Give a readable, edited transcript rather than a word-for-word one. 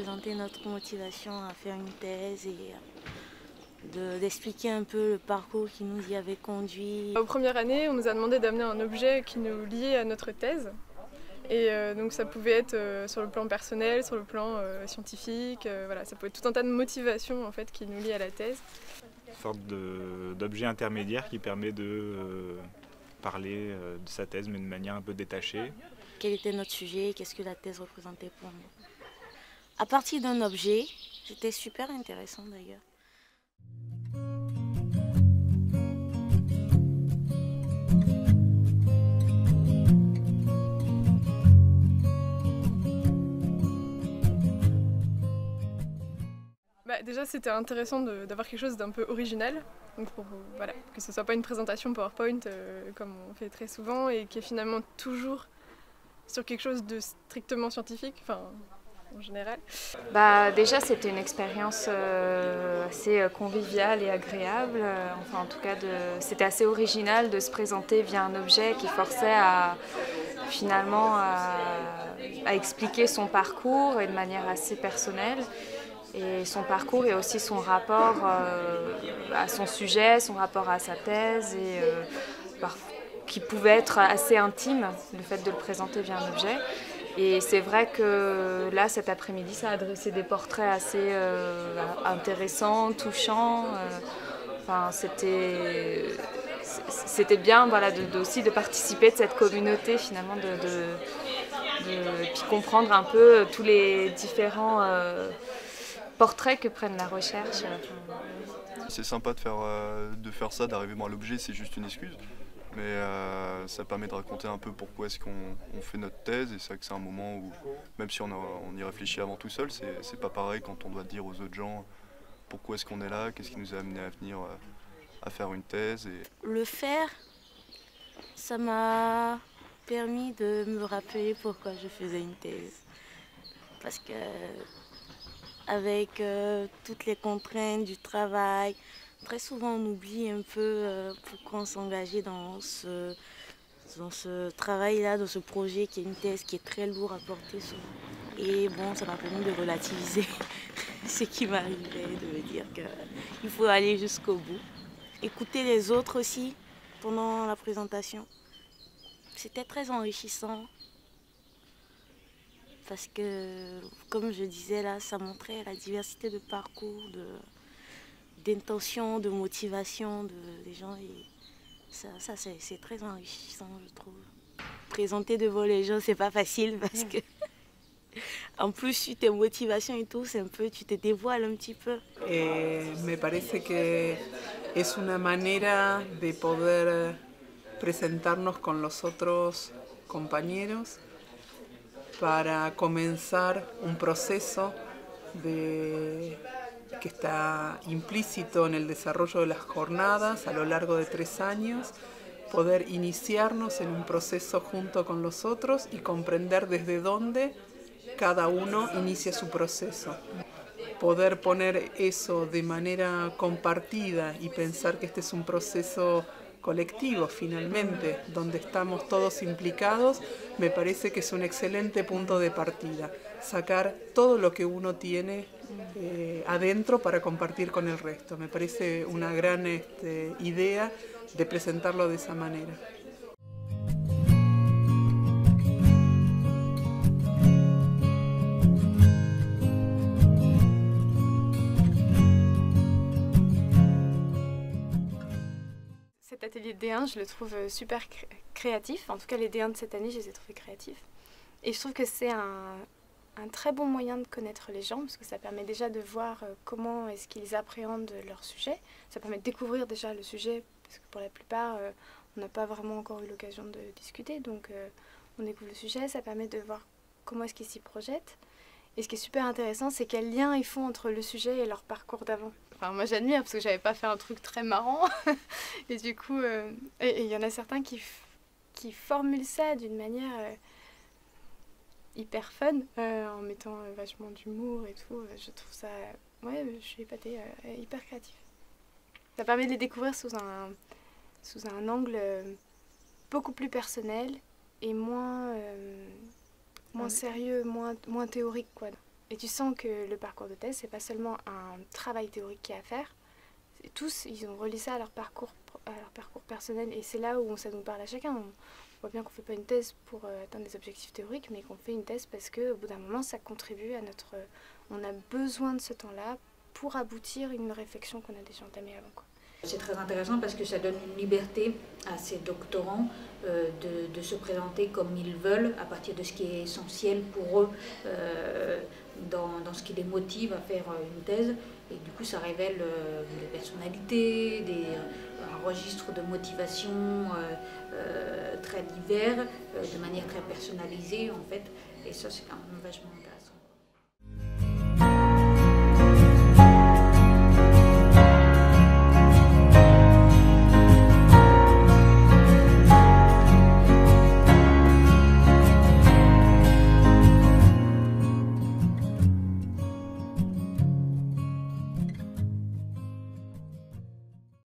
présenter notre motivation à faire une thèse et d'expliquer un peu le parcours qui nous y avait conduit. Aux premières années, on nous a demandé d'amener un objet qui nous liait à notre thèse. Et donc ça pouvait être sur le plan personnel, sur le plan scientifique, voilà, ça pouvait être tout un tas de motivations en fait, qui nous lient à la thèse. Une sorte d'objet intermédiaire qui permet de parler de sa thèse mais de manière un peu détachée. Quel était notre sujet, qu'est-ce que la thèse représentait pour nous. À partir d'un objet, c'était super intéressant d'ailleurs. Déjà c'était intéressant d'avoir quelque chose d'un peu original, donc voilà, que ce soit pas une présentation PowerPoint comme on fait très souvent et qui est finalement toujours sur quelque chose de strictement scientifique, enfin en général. Déjà c'était une expérience assez conviviale et agréable, enfin en tout cas c'était assez original de se présenter via un objet qui forçait finalement à expliquer son parcours et de manière assez personnelle. Et son parcours et aussi son rapport à son sujet, son rapport à sa thèse, et qui pouvait être assez intime, le fait de le présenter via un objet. Et c'est vrai que là, cet après-midi, ça a adressé des portraits assez intéressants, touchants. Enfin, c'était bien voilà, aussi de participer de cette communauté, finalement, et puis comprendre un peu tous les différents portraits que prennent la recherche. C'est sympa de faire ça, d'arriver à l'objet, c'est juste une excuse. Mais ça permet de raconter un peu pourquoi est-ce qu'on fait notre thèse. Et c'est vrai que c'est un moment où, même si on y réfléchit avant tout seul, c'est pas pareil quand on doit dire aux autres gens pourquoi est-ce qu'on est là, qu'est-ce qui nous a amené à venir à faire une thèse. Le faire, ça m'a permis de me rappeler pourquoi je faisais une thèse. Parce que avec toutes les contraintes du travail, très souvent on oublie un peu pourquoi on s'engageait dans ce travail-là, dans ce projet qui est une thèse qui est très lourd à porter souvent. Et bon, ça m'a permis de relativiser ce qui m'arrivait, de me dire qu'il faut aller jusqu'au bout. Écouter les autres aussi pendant la présentation, c'était très enrichissant. Parce que, comme je disais là, ça montrait la diversité de parcours, d'intention, de motivation des gens. Et ça c'est très enrichissant, je trouve. Présenter devant les gens, c'est pas facile parce que, en plus, sur tes motivations et tout, c'est un peu, tu te dévoiles un petit peu. Me parece que es una manera de poder presentarnos con los otros compañeros para comenzar un proceso que está implícito en el desarrollo de las jornadas a lo largo de 3 años, poder iniciarnos en un proceso junto con los otros y comprender desde dónde cada uno inicia su proceso. Poder poner eso de manera compartida y pensar que este es un proceso colectivo finalmente, donde estamos todos implicados, me parece que es un excelente punto de partida. Sacar todo lo que uno tiene adentro para compartir con el resto. Me parece una gran idea de presentarlo de esa manera. Cet atelier D1, je le trouve super créatif. En tout cas, les D1 de cette année, je les ai trouvés créatifs. Et je trouve que c'est un très bon moyen de connaître les gens, parce que ça permet déjà de voir comment est-ce qu'ils appréhendent leur sujet. Ça permet de découvrir déjà le sujet, parce que pour la plupart, on n'a pas vraiment encore eu l'occasion de discuter. Donc on découvre le sujet, ça permet de voir comment est-ce qu'ils s'y projettent. Et ce qui est super intéressant, c'est quel lien ils font entre le sujet et leur parcours d'avant. Enfin, moi j'admire parce que j'avais pas fait un truc très marrant. Et du coup, il y en a certains qui formulent ça d'une manière hyper fun, en mettant vachement d'humour et tout. Je trouve ça, ouais, je suis épatée, hyper créatif. Ça permet de les découvrir sous un angle beaucoup plus personnel et moins sérieux, moins théorique, quoi. Et tu sens que le parcours de thèse, c'est pas seulement un travail théorique qu'il y a à faire. Tous, ils ont relié ça à leur parcours personnel, et c'est là où ça nous parle à chacun. On voit bien qu'on fait pas une thèse pour atteindre des objectifs théoriques, mais qu'on fait une thèse parce qu'au bout d'un moment, ça contribue à notre... on a besoin de ce temps-là pour aboutir à une réflexion qu'on a déjà entamée avant, quoi. C'est très intéressant parce que ça donne une liberté à ces doctorants de se présenter comme ils veulent à partir de ce qui est essentiel pour eux dans ce qui les motive à faire une thèse. Et du coup, ça révèle des personnalités, un registre de motivation très divers, de manière très personnalisée en fait. Et ça, c'est quand même vachement intéressant.